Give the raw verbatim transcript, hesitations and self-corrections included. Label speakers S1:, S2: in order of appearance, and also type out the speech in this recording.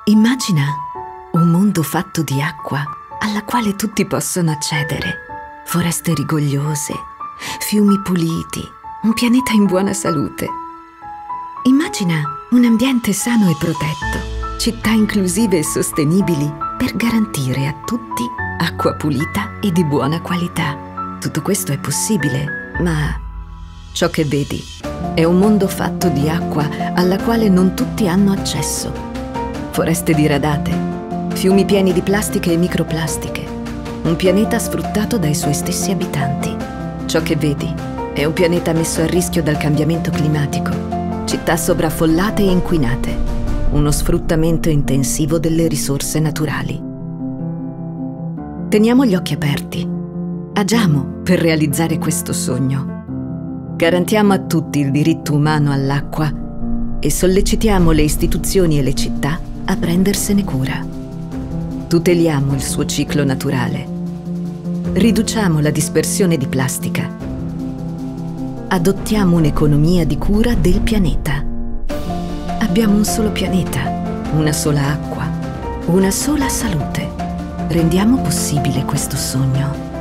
S1: Immagina un mondo fatto di acqua alla quale tutti possono accedere, foreste rigogliose, fiumi puliti, un pianeta in buona salute. Immagina un ambiente sano e protetto, città inclusive e sostenibili per garantire a tutti acqua pulita e di buona qualità. Tutto questo è possibile, ma ciò che vedi è un mondo fatto di acqua alla quale non tutti hanno accesso. Foreste diradate, fiumi pieni di plastiche e microplastiche, un pianeta sfruttato dai suoi stessi abitanti. Ciò che vedi è un pianeta messo a rischio dal cambiamento climatico, città sovraffollate e inquinate, uno sfruttamento intensivo delle risorse naturali. Teniamo gli occhi aperti, agiamo per realizzare questo sogno. Garantiamo a tutti il diritto umano all'acqua e sollecitiamo le istituzioni e le città a prendersene cura. Tuteliamo il suo ciclo naturale. Riduciamo la dispersione di plastica. Adottiamo un'economia di cura del pianeta. Abbiamo un solo pianeta, una sola acqua, una sola salute. Rendiamo possibile questo sogno.